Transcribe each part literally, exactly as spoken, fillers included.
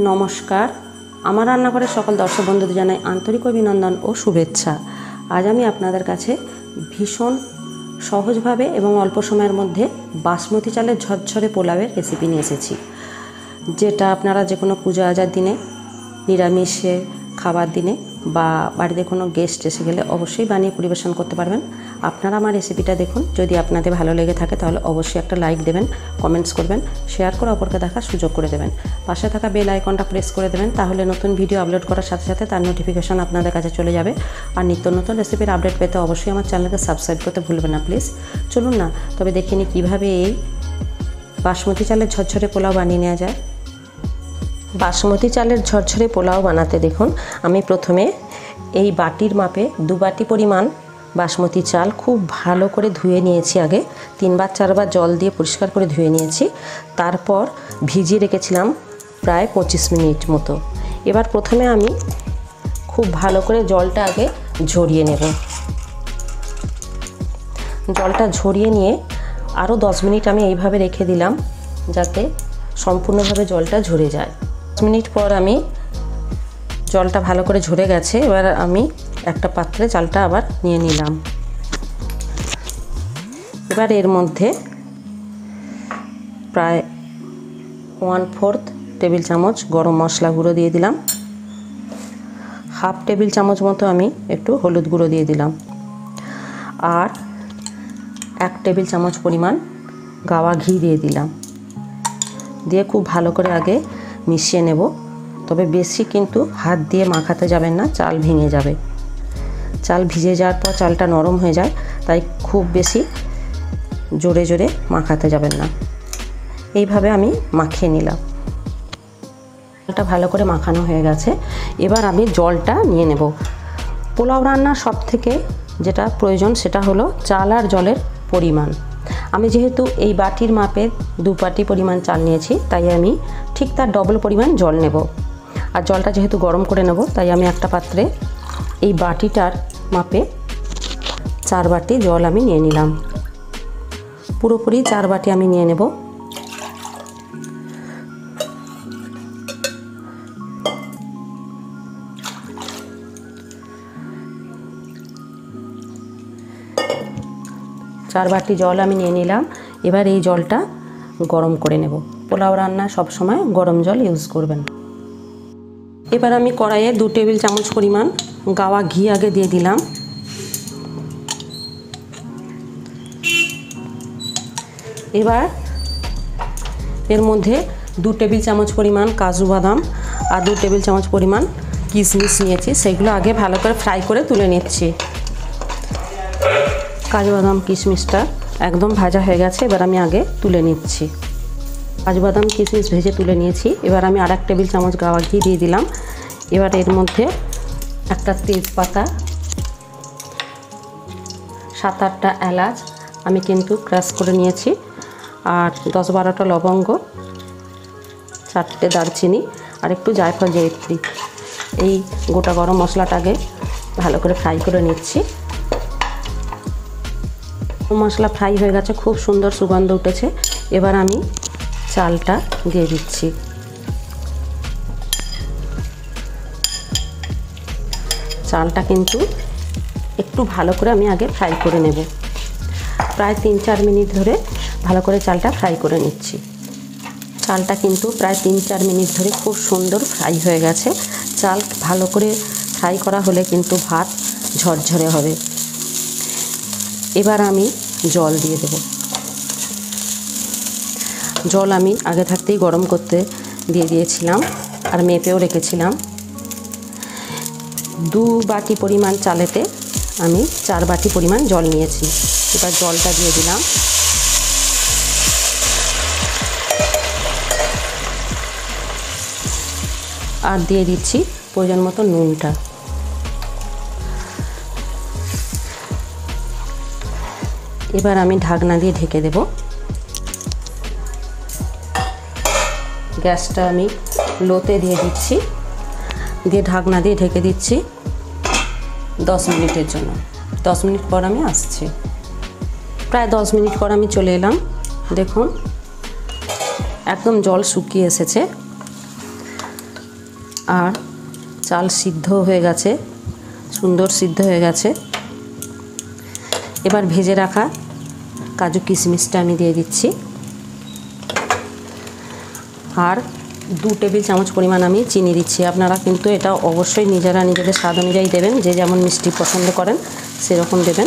নমস্কার, আমার রান্নাঘরের সকল দর্শক বন্ধুদের জানাই আন্তরিক অভিনন্দন ও শুভেচ্ছা। আজ আমি আপনাদের কাছে ভীষণ সহজভাবে এবং অল্প সময়ের মধ্যে বাসমতি চালের ঝরঝরে পোলাওয়ের রেসিপি নিয়ে এসেছি, যেটা আপনারা যে কোনো পূজা আজার দিনে, নিরামিষে খাবার দিনে বা বাড়িতে কোনো গেস্ট এসে গেলে অবশ্যই বানিয়ে পরিবেশন করতে পারবেন। আপনারা আমার রেসিপিটা দেখুন, যদি আপনাদের ভালো লেগে থাকে তাহলে অবশ্যই একটা লাইক দেবেন, কমেন্টস করবেন, শেয়ার করে অপরকে দেখার সুযোগ করে দেবেন। পাশে থাকা বেল আইকনটা প্রেস করে দেবেন, তাহলে নতুন ভিডিও আপলোড করার সাথে সাথে তার নোটিফিকেশন আপনাদের কাছে চলে যাবে। আর নিত্য নতুন রেসিপির আপডেট পেতে অবশ্যই আমার চ্যানেলকে সাবস্ক্রাইব করতে ভুলবেন না প্লিজ। চলুন না তবে দেখে নিই কীভাবে এই বাসমতি চালের ঝরঝরে পোলাও বানিয়ে নেওয়া যায়। বাসমতি চালের ঝরঝরে পোলাও বানাতে দেখুন, আমি প্রথমে এই বাটির মাপে দু বাটি পরিমাণ বাসমতি চাল খুব ভালো করে ধুয়ে নিয়েছি। আগে তিনবার চারবার জল দিয়ে পরিষ্কার করে ধুয়ে নিয়েছি, তারপর ভিজিয়ে রেখেছিলাম প্রায় পঁচিশ মিনিট মতো। এবার প্রথমে আমি খুব ভালো করে জলটা আগে ঝরিয়ে নেব। জলটা ঝরিয়ে নিয়ে আরও দশ মিনিট আমি এইভাবে রেখে দিলাম, যাতে সম্পূর্ণভাবে জলটা ঝরে যায়। দশ মিনিট পর আমি জলটা ভালো করে ঝরে গেছে। এবার আমি একটা পাত্রে চালটা আবার নিয়ে নিলাম। এবার এর মধ্যে প্রায় ওয়ান ফোর্থ টেবিল চামচ গরম মশলা গুঁড়ো দিয়ে দিলাম। হাফ টেবিল চামচ মতো আমি একটু হলুদ গুঁড়ো দিয়ে দিলাম, আর এক টেবিল চামচ পরিমাণ গাওয়া ঘি দিয়ে দিলাম। দিয়ে খুব ভালো করে আগে মিশিয়ে নেব, তবে বেশি কিন্তু হাত দিয়ে মাখাতে যাবেন না, চাল ভেঙে যাবে। চাল ভিজে যাওয়ার পর চালটা নরম হয়ে যায়, তাই খুব বেশি জোরে জোরে মাখাতে যাবেন না। এইভাবে আমি মাখিয়ে নিলাম। চালটা ভালো করে মাখানো হয়ে গেছে। এবার আমি জলটা নিয়ে নেব। পোলাও রান্নার সব থেকে যেটা প্রয়োজন সেটা হলো চাল আর জলের পরিমাণ। আমি যেহেতু এই বাটির মাপে দু বাটি পরিমাণ চাল নিয়েছি, তাই আমি ঠিক তার ডবল পরিমাণ জল নেব। আর জলটা যেহেতু গরম করে নেব, তাই আমি একটা পাত্রে এই বাটিটার মাপে চার বাটি জল আমি নিয়ে নিলাম। পুরোপুরি চার বাটি আমি নিয়ে নেব। চার বাটি জল আমি নিয়ে নিলাম। এবার এই জলটা গরম করে নেব। পোলাও রান্না সবসময় গরম জল ইউজ করবেন। এবার আমি কড়াইয়ে দু টেবিল চামচ পরিমাণ গাওয়া ঘি আগে দিয়ে দিলাম। এবার এর মধ্যে দু টেবিল চামচ পরিমাণ কাজু বাদাম আর দু টেবিল চামচ পরিমাণ কিশমিশ নিয়েছি, সেগুলো আগে ভালো করে ফ্রাই করে তুলে নিচ্ছি। কাজু বাদাম কিশমিশটা একদম ভাজা হয়ে গেছে, এবার আমি আগে তুলে নিচ্ছি। কাজু বাদাম কিশমিশ ভেজে তুলে নিয়েছি। এবার আমি আর এক টেবিল চামচ গাওয়া ঘি দিয়ে দিলাম। এবার এর মধ্যে একটা তেজপাতা, সাত আটটা এলাচ আমি কিন্তু ক্রাশ করে নিয়েছি, আর দশ বারোটা লবঙ্গ, চারটে দারচিনি আর একটু জায়ফল জয়িত্রী, এই গোটা গরম মশলাটাকে ভালো করে ফ্রাই করে নিচ্ছি। মশলা ফ্রাই হয়ে গেছে, খুব সুন্দর সুগন্ধ উঠেছে। এবার আমি চালটা দিয়ে দিচ্ছি। চালটা কিন্তু একটু ভালো করে আমি আগে ফ্রাই করে নেব। প্রায় তিন চার মিনিট ধরে ভালো করে চালটা ফ্রাই করে নিচ্ছি। চালটা কিন্তু প্রায় তিন চার মিনিট ধরে খুব সুন্দর ফ্রাই হয়ে গেছে। চাল ভালো করে ফ্রাই করা হলে কিন্তু ভাত ঝরঝরে হবে। এবার আমি জল দিয়ে দেব। জল আমি আগে থাকতেই গরম করতে দিয়ে দিয়েছিলাম আর মেপেও রেখেছিলাম। দু বাটি পরিমাণ চালেতে আমি চার বাটি পরিমাণ জল নিয়েছি। এবার জলটা দিয়ে দিলাম। আর দিয়ে দিচ্ছি প্রয়োজন মতো নুনটা। এবার আমি ঢাকনা দিয়ে ঢেকে দেব। গ্যাসটা আমি লোতে দিয়ে দিচ্ছি, দিয়ে ঢাকনা দিয়ে ঢেকে দিচ্ছি দশ মিনিটের জন্য। দশ মিনিট পর আমি আসছি। প্রায় দশ মিনিট পর আমি চলে এলাম। দেখুন একদম জল শুকিয়ে এসেছে। আর চাল সিদ্ধ হয়ে গেছে, সুন্দর সিদ্ধ হয়ে গেছে। এবার ভেজে রাখা কাজু কিশমিশটা আমি দিয়ে দিচ্ছি, আর দু টেবিল চামচ পরিমাণ আমি চিনি দিচ্ছি। আপনারা কিন্তু এটা অবশ্যই নিজেরা নিজেদের স্বাদ অনুযায়ী দেবেন, যে যেমন মিষ্টি পছন্দ করেন সেরকম দেবেন।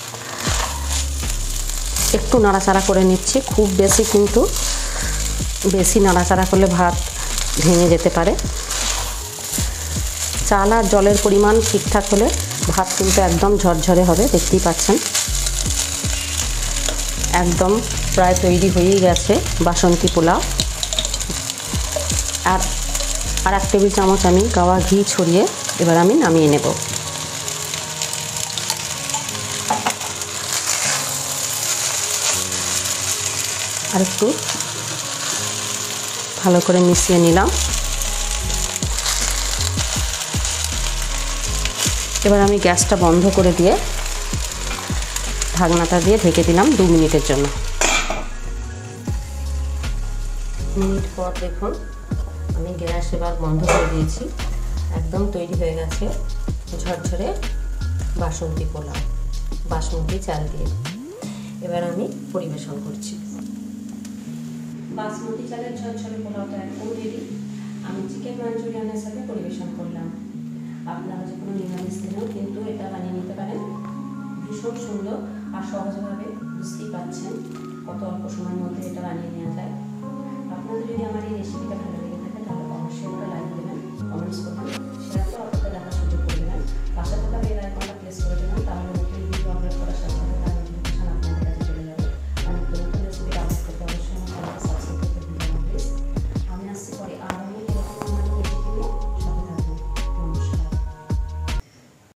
একটু নাড়াচাড়া করে নিচ্ছি, খুব বেশি কিন্তু বেশি নাড়াচাড়া করলে ভাত ভেঙে যেতে পারে। চাল আর জলের পরিমাণ ঠিকঠাক হলে ভাত কিন্তু একদম ঝরঝরে হবে, দেখতেই পাচ্ছেন। একদম প্রায় তৈরি হয়েই গেছে বাসন্তী পোলাও। আর আর এক টেবিল চামচ আমি গাওয়া ঘি ছড়িয়ে এবার আমি নামিয়ে নেব। আর একটু ভালো করে মিশিয়ে নিলাম। এবার আমি গ্যাসটা বন্ধ করে দিয়ে ঢাকনাটা দিয়ে ঢেকে দিলাম দু মিনিটের জন্য। মিনিট পর দেখুন আমি গ্যাস এবার বন্ধ করে দিয়েছি। একদম তৈরি হয়ে গেছে ঝরঝরে বাসন্তী পোলাও বাসমতি চাল দিয়ে। এবার আমি পরিবেশন করছি। বাসমতি চালের ঝরঝরে পোলাওটা একদম রেডি। আমি চিকেন মাঞ্চুরিয়ানের সাথে পরিবেশন করলাম। আপনারা যে কোনো নিরামিষ দিনেও কিন্তু এটা বানিয়ে নিতে পারেন। ভীষণ সুন্দর আর সহজভাবে, বুঝতেই পাচ্ছেন কত অল্প সময়ের মধ্যে এটা বানিয়ে নেওয়া যায়। আপনাদের যদি আমার এই রেসিপিটা ভালো লেগে থাকে তাহলে অবশ্যই একটা লাইক দেবেন, কমেন্টস করবেন, শেয়ার করবেন।